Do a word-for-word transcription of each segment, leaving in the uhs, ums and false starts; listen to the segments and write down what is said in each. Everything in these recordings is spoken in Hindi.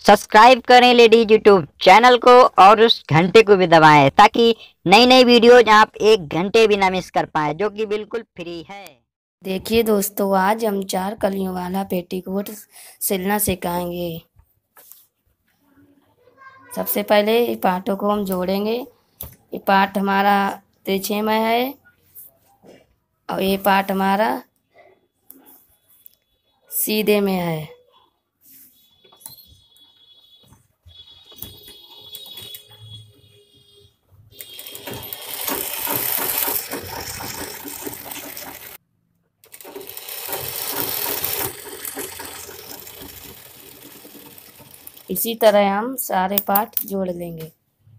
सब्सक्राइब करें लेडीज यूट्यूब चैनल को और उस घंटे को भी दबाएं ताकि नई नई वीडियोज आप एक घंटे भी ना मिस कर पाएं, जो कि बिल्कुल फ्री है। देखिए दोस्तों, आज हम चार कलियों वाला पेटीकोट सिलना सिखाएंगे। सबसे पहले ये पार्टों को हम जोड़ेंगे। ये पार्ट हमारा तिरछे में है और ये पार्ट हमारा सीधे में है। इसी तरह हम सारे पार्ट जोड़ लेंगे।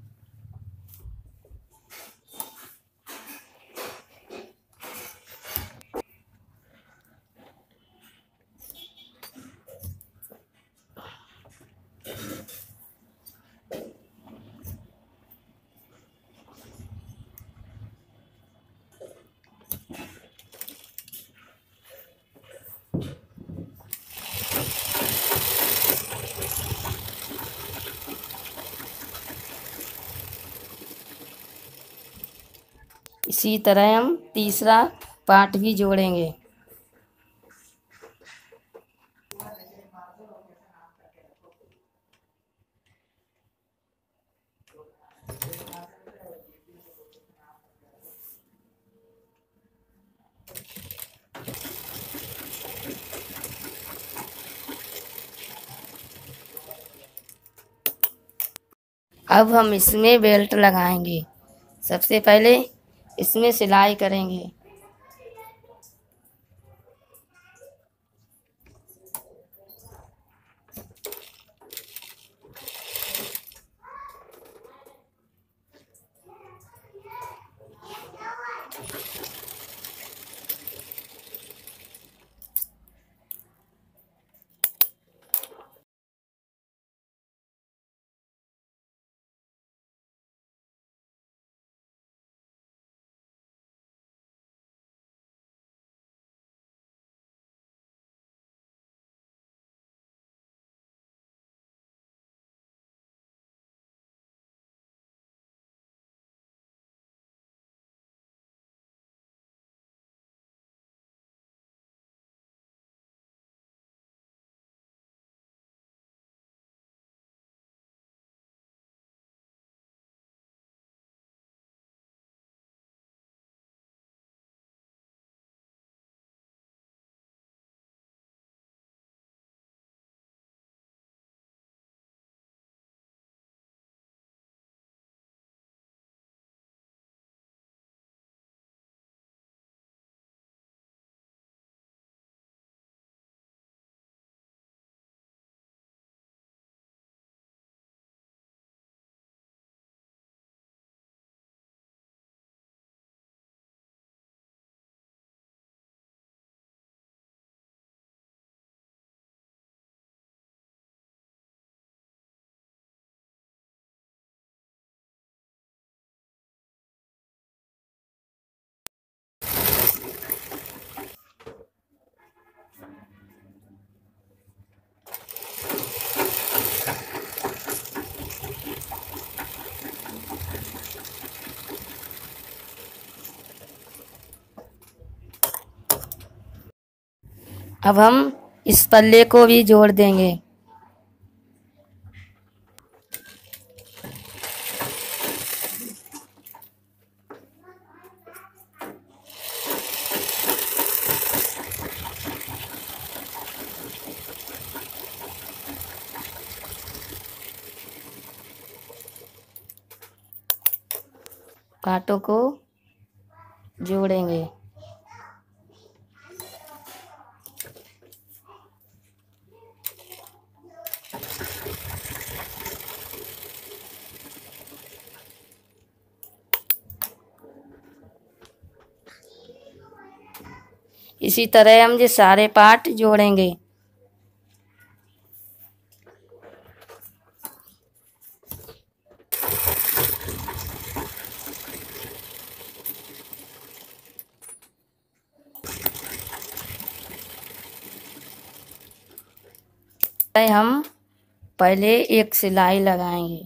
इसी तरह हम तीसरा पार्ट भी जोड़ेंगे। अब हम इसमें बेल्ट लगाएंगे। सबसे पहले इसमें सिलाई करेंगे। अब हम इस पल्ले को भी जोड़ देंगे। कांटों को जोड़ेंगे। इसी तरह हम ये सारे पार्ट जोड़ेंगे। हम पहले एक सिलाई लगाएंगे।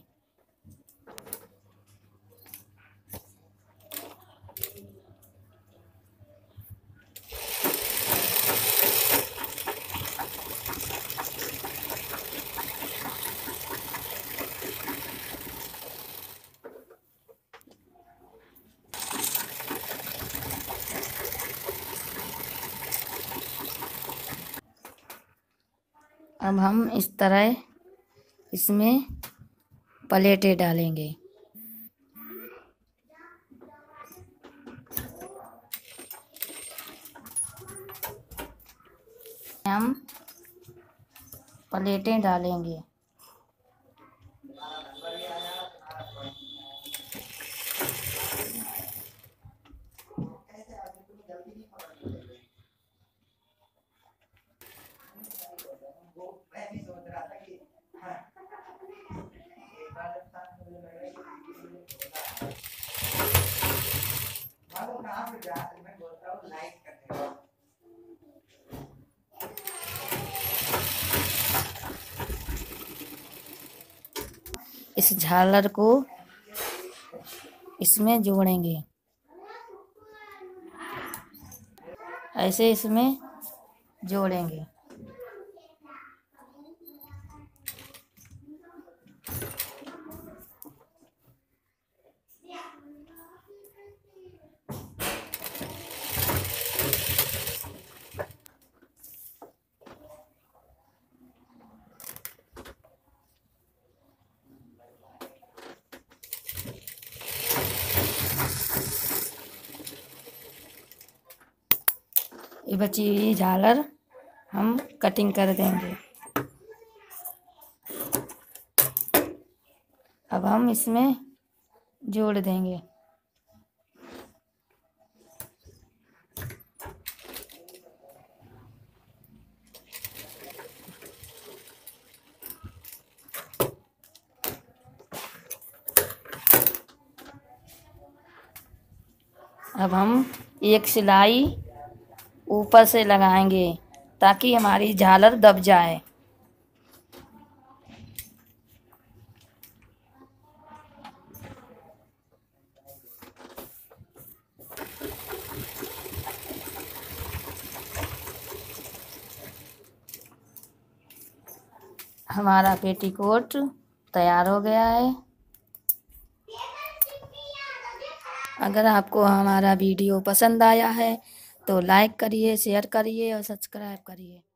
अब हम इस तरह इसमें प्लेटें डालेंगे। हम प्लेटें डालेंगे। इस झालर को इसमें जोड़ेंगे, ऐसे इसमें जोड़ेंगे। ये बची हुई झालर हम कटिंग कर देंगे। अब हम इसमें जोड़ देंगे। अब हम एक सिलाई ऊपर से लगाएंगे ताकि हमारी झालर दब जाए। हमारा पेटीकोट तैयार हो गया है। अगर आपको हमारा वीडियो पसंद आया है तो लाइक करिए, शेयर करिए और सब्सक्राइब करिए।